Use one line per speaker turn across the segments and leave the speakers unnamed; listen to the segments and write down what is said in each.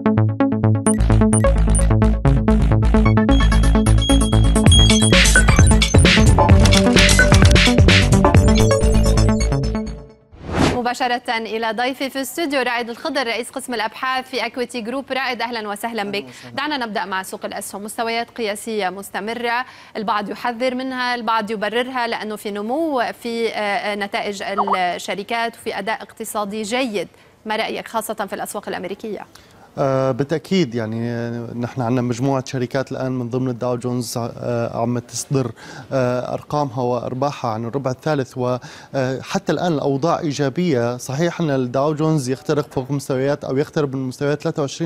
مباشرة إلى ضيفي في الاستوديو رائد الخضر رئيس قسم الأبحاث في اكويتي جروب. رائد أهلا وسهلا بك. دعنا نبدأ مع سوق الأسهم. مستويات قياسية مستمرة، البعض يحذر منها، البعض يبررها لأنه في نمو في نتائج الشركات وفي أداء اقتصادي جيد. ما رأيك خاصة في الأسواق الأمريكية؟
بالتأكيد، يعني نحن عندنا مجموعة شركات الآن من ضمن الداو جونز عم تصدر أرقامها وأرباحها عن الربع الثالث، وحتى الآن الأوضاع إيجابية. صحيح أن الداو جونز يخترق فوق مستويات أو يقترب من مستويات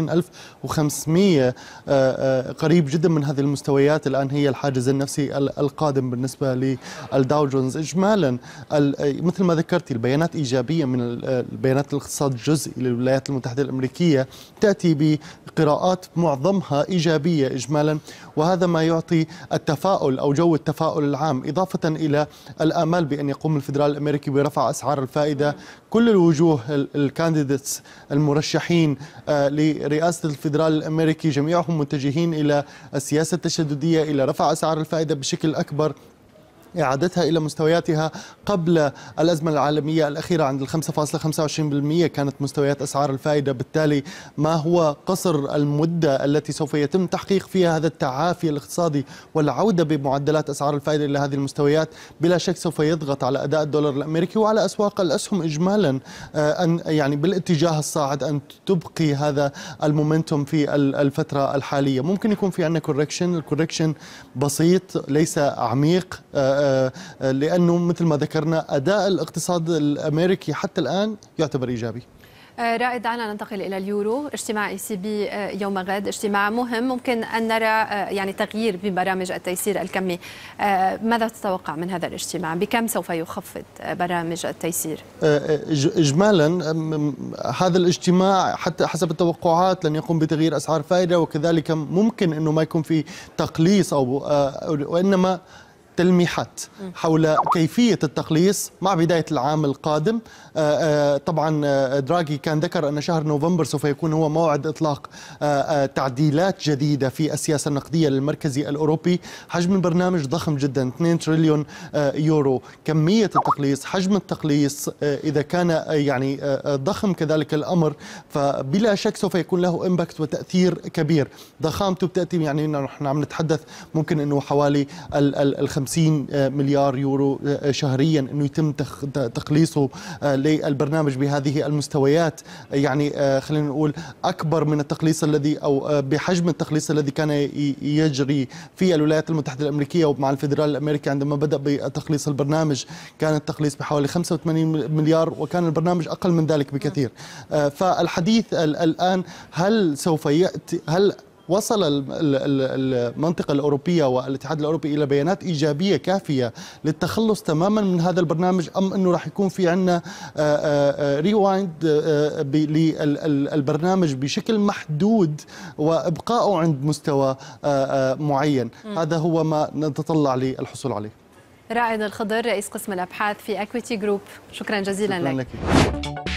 23500، قريب جدا من هذه المستويات. الآن هي الحاجز النفسي القادم بالنسبة للداو جونز. إجمالا مثل ما ذكرتي البيانات إيجابية من البيانات الاقتصاد الجزئي للولايات المتحدة الأمريكية، تأتي بقراءات معظمها إيجابية إجمالا، وهذا ما يعطي التفاؤل أو جو التفاؤل العام، إضافة إلى الآمال بأن يقوم الفدرال الأمريكي برفع أسعار الفائدة. كل الوجوه الكانديديتس المرشحين لرئاسة الفدرال الأمريكي جميعهم متجهين إلى السياسة التشددية، إلى رفع أسعار الفائدة بشكل أكبر، إعادتها إلى مستوياتها قبل الأزمة العالمية الأخيرة عند 5.25% كانت مستويات أسعار الفائدة. بالتالي ما هو قصر المدة التي سوف يتم تحقيق فيها هذا التعافي الاقتصادي والعودة بمعدلات أسعار الفائدة إلى هذه المستويات بلا شك سوف يضغط على أداء الدولار الأمريكي وعلى أسواق الأسهم إجمالا، أن يعني بالاتجاه الصاعد أن تبقي هذا المومنتوم في الفترة الحالية. ممكن يكون في عندنا الكوركشن بسيط ليس عميق، لأنه مثل ما ذكرنا أداء الاقتصاد الأمريكي حتى الآن يعتبر إيجابي.
رائد، دعنا ننتقل إلى اليورو. اجتماع ECB يوم غد، اجتماع مهم، ممكن أن نرى يعني تغيير ببرامج التيسير الكمي. ماذا تتوقع من هذا الاجتماع؟ بكم سوف يخفض برامج التيسير؟
إجمالا هذا الاجتماع حتى حسب التوقعات لن يقوم بتغيير أسعار الفائدة، وكذلك ممكن أنه ما يكون في تقليص وإنما تلميحات حول كيفية التقليص مع بداية العام القادم. طبعا دراغي كان ذكر أن شهر نوفمبر سوف يكون هو موعد إطلاق تعديلات جديدة في السياسة النقدية للمركزي الأوروبي. حجم البرنامج ضخم جدا، 2 تريليون يورو. كمية التقليص، حجم التقليص إذا كان يعني ضخم كذلك الأمر، فبلا شك سوف يكون له إمباكت وتأثير كبير. ضخامته بتأتي يعني نحن عم نتحدث ممكن أنه حوالي 50 مليار يورو شهريا أنه يتم تقليصه للبرنامج بهذه المستويات. يعني خلينا نقول أكبر من التقليص الذي أو بحجم التقليص الذي كان يجري في الولايات المتحدة الأمريكية ومع الفدرال الأمريكي. عندما بدأ بتقليص البرنامج كان التقليص بحوالي 85 مليار وكان البرنامج أقل من ذلك بكثير. فالحديث الآن هل سوف يأتي، هل وصل المنطقة الأوروبية والاتحاد الأوروبي إلى بيانات إيجابية كافية للتخلص تماما من هذا البرنامج، أم أنه راح يكون في عندنا ريوايند للبرنامج بشكل محدود وإبقائه عند مستوى معين؟ هذا هو ما نتطلع للحصول عليه.
رائد الخضر رئيس قسم الأبحاث في اكويتي جروب، شكرا جزيلا لك.